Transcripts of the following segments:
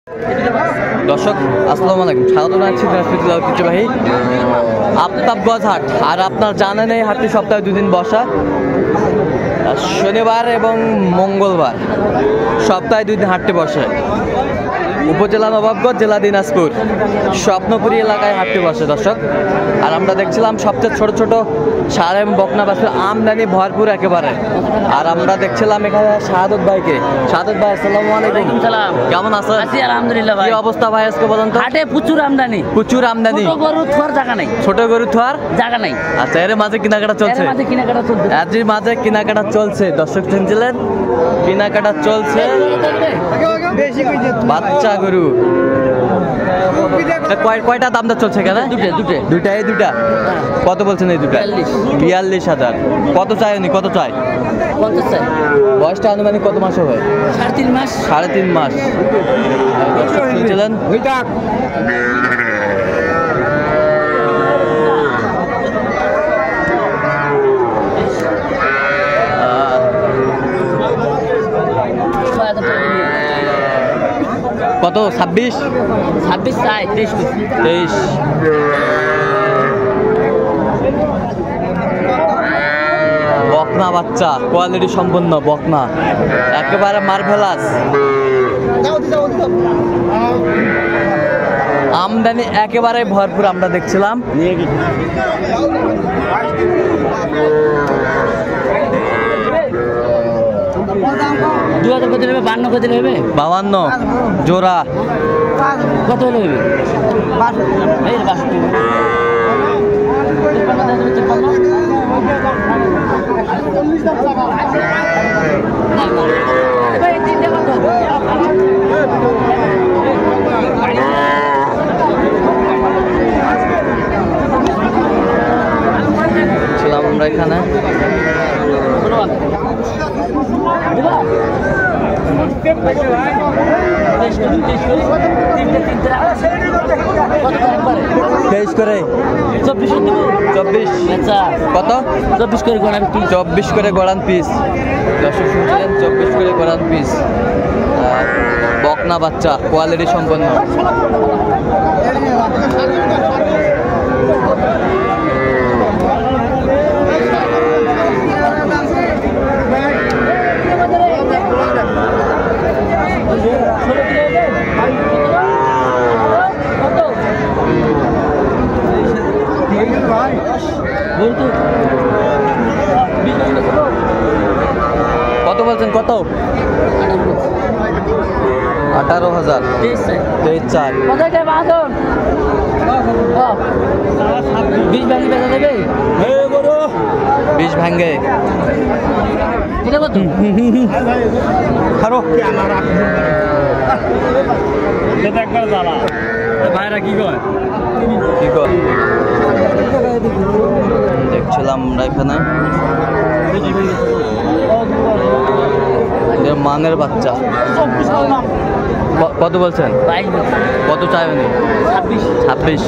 দর্শক আসসালামু আলাইকুম, স্বাগত জানাচ্ছি দিনাজপুর জেলার ঐতিহ্যবাহী আফতাবগঞ্জ হাট। আর আপনার জানেন এই হাটটি সপ্তাহে দুদিন বসা, শনিবার এবং মঙ্গলবার সপ্তাহে দুই দিন হাটটি বসে। উপজেলা নবাবগঞ্জ, জেলা দিনাজপুর, স্বপ্নপুরী এলাকায় হাটটি বসে দর্শক। আর আমরা দেখছিলাম সবচেয়ে ছোট ছোট ষাঁড় এবং বকনা বাছুর আমদানি ভরপুর একেবারে। আর আমরা দেখছিলাম এখানে শাহাদত ভাইকে। শাহাদত ভাই আসসালামু আলাইকুম। কেমন আছেন? আছি আলহামদুলিল্লাহ ভাই। কি অবস্থা ভাই আজকে বলেন তো? হাটে প্রচুর আমদানি। প্রচুর আমদানি। ছোট গরু থোয়ার জায়গা নাই। ছোট গরু থোয়ার জায়গা নাই। আচ্ছা, এর মাঝে কেনাকাটা চলছে। এর মাঝে কেনাকাটা চলছে দর্শক, শুনছিলেন কেনাকাটা চলছে। বাচ্চা গরু কয়টা দাম দর চলছে এখানে? দুটা। এই দুটা কত বলছেন? এই দুটা 42,000। কত চাই উনি? কত চাই? বয়সটা আনুমানিক কত মাস হবে? 3.5 মাস। 3.5 মাস। শুনছিলেন কত? 26 চাই 23। বকনা বাচ্চা, কোয়ালিটি সম্পন্ন বকনা, একেবারে মার্ভেলাস। আমদানি একেবারে ভরপুর আমরা দেখছিলাম। কত নেবে? 52 জোড়া। কত হলে হবে? ছিলাম আমরা এখানে। তেইশ করে 24। কত? 24 করে গড়ান পিস। 24 করে গড়ান পিস। দর্শক শুনছিলেন 24 করে গড়ান পিস। বকনা বাচ্চা, কোয়ালিটি সম্পন্ন। কত বলছেন? কত? 18,000। 23,400। 20 ভাঙ্গে। ভাইরা কি কয়? দেখছিলাম আমরা এখানে মানের বাচ্চা। কত বলছেন? কত চাই উনি? 26।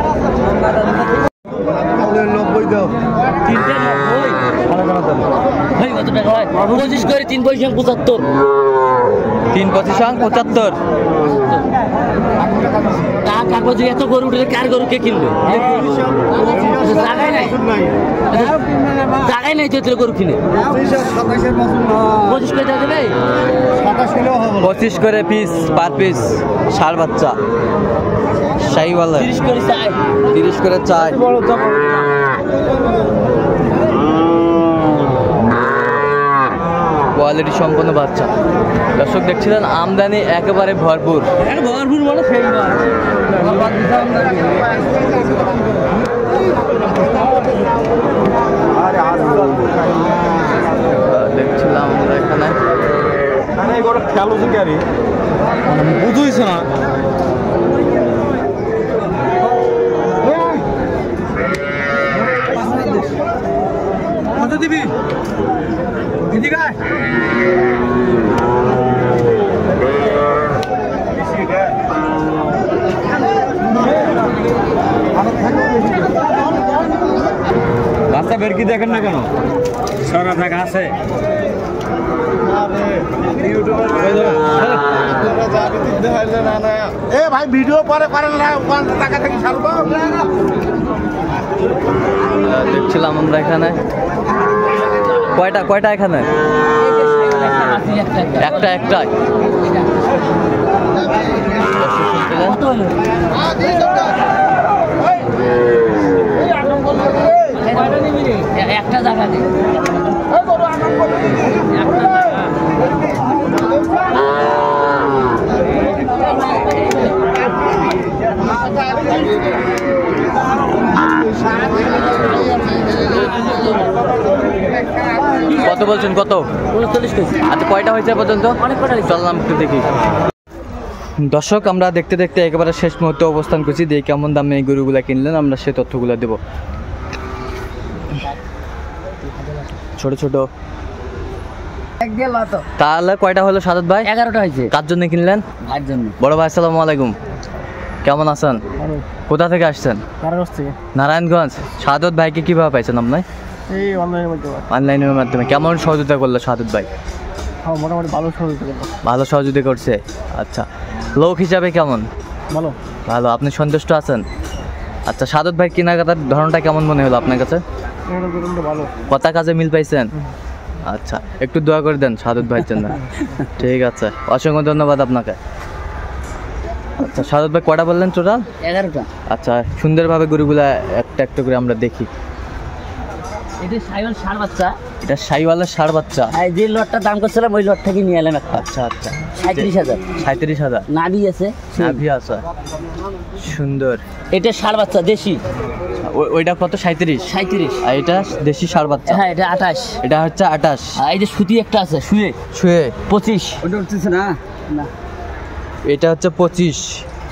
25 করে 3 পয়সা 75। 3 25 75। কাগজে এত গরু উঠে কার গরু কে কিনবে? জায়গায় নাই তো গরু কিনে। 25 করে দেবে। 25 করে পিস পার পিস ষাঁড় বাচ্চা শাহিওয়াল। 30 করে চাই। 30 করে চাই। কোয়ালিটি সম্পন্ন বাচ্চা। দর্শক দেখছিলেন আমদানি একেবারে ভরপুর। মানে সেই দেখছিলাম আমরা এখানে। বুঝুইছ না দিবি রাস্তা বের কি দেখেন না কেন? সারা জায়গা আছে। এ ভাই ভিডিও পরে করেন না টাকা থেকে ছাড়বো দেখছিলাম আমরা এখানে কয়টা এখানে একটাই কত হলো? একটা জায়গা নেই কত বলছেন কত 39 কেজি আচ্ছা কয়টা হয়েছে পর্যন্ত অনেক কটা হয়েছে। চললাম একটু দেখি দর্শক আমরা দেখতে দেখতে একেবারে শেষ মুহূর্তে অবস্থান করছি দিয়ে কেমন দামে এই গরুগুলা কিনলেন আমরা সেই তথ্যগুলো দেব ছোট ছোট তাহলে কয়টা হলো সাদত ভাই 11টা হয়েছে কার জন্য কিনলেন ভাইয়ের জন্য বড় ভাই আসসালামু আলাইকুম কেমন আছেন কোথা থেকে আসছেন নারায়ণগঞ্জ সাদত ভাইকে কিভাবে পাইছেন আপনি এই অনলাইনের মধ্যে অনলাইনের মাধ্যমে কেমন সহযোগিতা করলো সাদত ভাই মোটামুটি ভালো সহযোগিতা করবো ভালো সহযোগিতা করছে আচ্ছা লোক হিসাবে কেমন ভালো ভালো আপনি সন্তুষ্ট আছেন আচ্ছা সাদত ভাই কেনাকাটার ধরনটা কেমন মনে হলো আপনার কাছে ভালো কথা কাজে মিল পাইছেন আচ্ছা একটু দোয়া করে দেন সাদত ভাইয়ের জন্য ঠিক আছে অসংখ্য ধন্যবাদ আপনাকে আচ্ছা সাদত ভাই কটা বললেন টোটাল 11টা আচ্ছা সুন্দরভাবে গরুগুলা একটা একটা করে আমরা দেখি এটা সাইওয়াল ষাঁড় বাচ্চা এটা শাইওয়ালের ষাঁড় বাচ্চা আর যে লটটা দাম করছিলাম ওই লট থেকে নিয়ে এলাম একটা আচ্ছা আচ্ছা 37,000 37,000 নাভি আছে নাভি আছে সুন্দর এটা ষাঁড় বাচ্চা দেশি ওইটা কত 37 37 আর এটা দেশি ষাঁড় বাচ্চা হ্যাঁ এটা 28 এটা হচ্ছে 28 আর এই যে সুতি একটা আছে শুয়ে ছুঁয়ে 25 ওটা উঠতেছে না না এটা হচ্ছে 25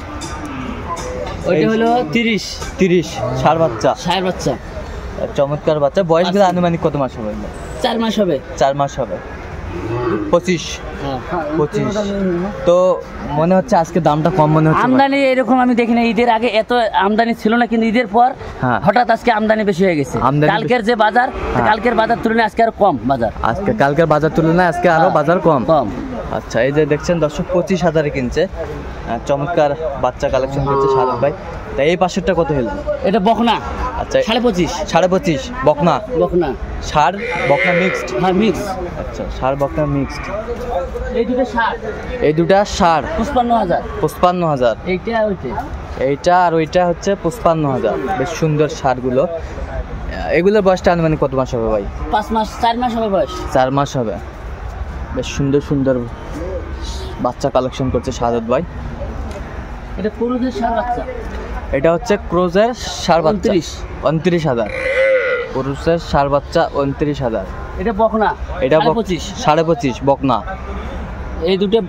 ওইটা হলো 30 30 ষাঁড় বাচ্চা ষাঁড় বাচ্চা চমৎকার বাচ্চা বয়স গেলে আনুমানিক কত মাস হবে 4 মাস হবে 4 মাস হবে 25 হ্যাঁ 25 তো মনে হচ্ছে আজকে দামটা কম মনে হচ্ছে আমদানি এরকম আমি দেখি না ঈদের আগে এত আমদানি ছিল না কিন্তু ঈদের পর হ্যাঁ। হঠাৎ আজকে আমদানি বেশি হয়ে গেছে আমদানি কালকের যে বাজার হ্যাঁ। কালকের বাজার তুলনায় আজকে আরো কম বাজার আজকে কালকের বাজার তুলনায় আজকে আরো বাজার কম কম আচ্ছা এই যে দেখছেন দর্শক 25,000 কিনছে চমৎকার বাচ্চা কালেকশন করছে সাদত ভাই তা এই পাশেরটা কত হলো এটা বকনা আচ্ছা 25.5 25.5 বকনা বকনা ষাঁড় বকনা মিক্সড হ্যাঁ মিক্স আচ্ছা ষাঁড় বকনা মিক্সড এই দুটো 60 এই দুটা ষাঁড় 55,000 55,000 এইটা ওইটা এইটা আর ওইটা হচ্ছে 55,000 বেশ সুন্দর ষাঁড়গুলো এগুলোর বয়সটা আনুমানিক কত মাস হবে ভাই 5 মাস 4 মাস হবে বয়স 4 মাস হবে বেশ সুন্দর সুন্দর বাচ্চা কালেকশন করছে সাদত ভাই এটা পুরুষের ষাঁড় বাচ্চা এটা হচ্ছে ক্রোজের ষাঁড় বাচ্চা 29,000 পুরুষের ষাঁড় বাচ্চা 29,000 এটা বকনা এটা 25 25.5 বকনা এই দুটো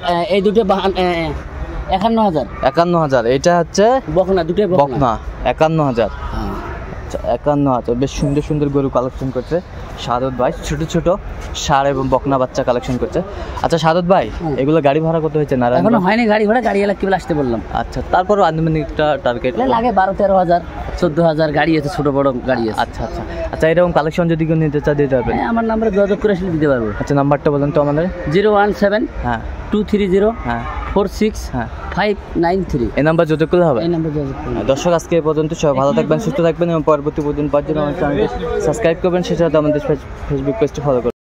51,000 51,000 এটা হচ্ছে বকনা দুটো বকনা 51,000 হ্যাঁ। আচ্ছা 51,000 বেশ সুন্দর সুন্দর গরু কালেকশন করছে সাদত ভাই ছোট ছোট ষাঁড় এবং বকনা বাচ্চা কালেকশন করছে আচ্ছা সাদত ভাই এগুলো গাড়ি ভাড়া কত হয়েছে নারায়ণ এখনো হয়নি গাড়ি ভাড়া গাড়ি এলা কেবল আসতে বললাম আচ্ছা তারপরও আনুমানিক একটা টার্গেট লাগে 12-13,000 14,000 গাড়ি আছে ছোট বড় গাড়ি আছে আচ্ছা আচ্ছা আচ্ছা এরকম কালেকশন যদি কেউ নিতে চায় দিতে হবে হ্যাঁ, আমার নাম্বারে যোগাযোগ করে আসলে দিতে পারবো আচ্ছা নাম্বারটা বলুন তো আমাদের 017 হ্যাঁ 230 হ্যাঁ 46 হ্যাঁ 593 এই নাম্বার যোগাযোগ করলে হবে এই নাম্বারে যোগাযোগ করুন। দর্শক আজকে এ পর্যন্ত সবাই ভালো থাকবেন সুস্থ থাকবেন এবং পরবর্তী প্রতিদিন পাওয়ার জন্য আমাদের চ্যানেলটি সাবস্ক্রাইব করবেন সেটা আমাদের ফেসবুক পেজটি ফলো করবেন